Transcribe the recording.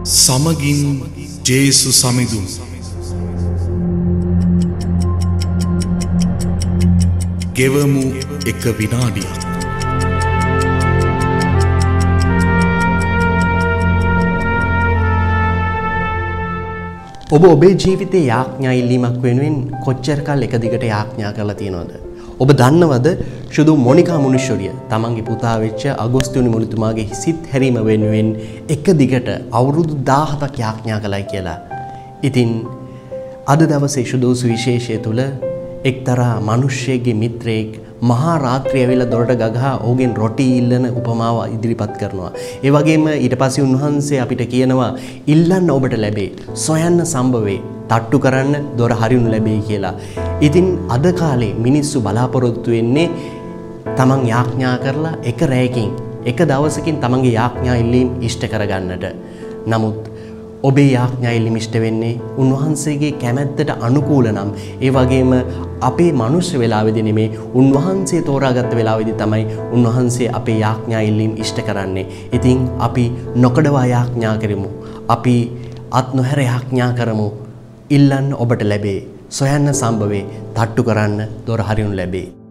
සමගින් ජේසු සමිඳුන් ගෙවමු එක විනාඩියක්. ඔබ ඔබේ ජීවිතයේ යාඥා ඉල්ලීමක් වෙනුවෙන් කොච්චර කල් එක දිගට යාඥා කරලා තියෙනවද? ඔබ දන්නවද ශුදු මොනිකා මුනිෂ්වරිය තමන්ගේ පුතා වෙච්ච අගෝස්තුනි මුනිතුමාගේ සිත් හැරීම වෙනුවෙන් එක දිගට අවුරුදු 17ක් යාඥා කළයි කියලා. ඉතින් අද දවසේ ශුදු සුවිශේෂය තුල එක්තරා මිනිස්සෙගේ මිත්‍රයෙක් මහා රාත්‍රිය ඇවිල්ලා දොරට ගගහා ඔහුගෙන් රොටි ඉල්ලන උපමාව ඉදිරිපත් කරනවා. ඒ වගේම ඊට පස්සේ උන්වහන්සේ අපිට කියනවා ඉල්ලන්න ඔබට ලැබේ, සොයන්න සම්භවේ, තට්ටු කරන්න දොර හරියුණු ලැබෙයි කියලා. ඉතින් අද කාලේ මිනිස්සු බලාපොරොත්තු වෙන්නේ තමන් යාඥා කරලා එක රැයකින් එක දවසකින් තමන්ගේ යාඥා ඉල්ලීම් ඉෂ්ට කරගන්නට. නමුත් ඔබේ යාඥා ඉල්ලීම් ඉෂ්ට වෙන්නේ උන්වහන්සේගේ කැමැත්තට අනුකූල නම්, ඒ වගේම අපේ මනුෂ්‍ය වෙලාවෙදී නෙමේ උන්වහන්සේ තෝරාගත්ත වෙලාවෙදී තමයි උන්වහන්සේ අපේ යාඥා ඉල්ලීම් ඉෂ්ට කරන්නේ. ඉතින් අපි නොකඩවා යාඥා කරමු. අපි අත් නොහැර යාඥා කරමු. ඉල්ලන්න ඔබට ලැබේ, සොයන්න සම්භවේ, තට්ටු කරන්න දොර හරියුණු ලැබේ.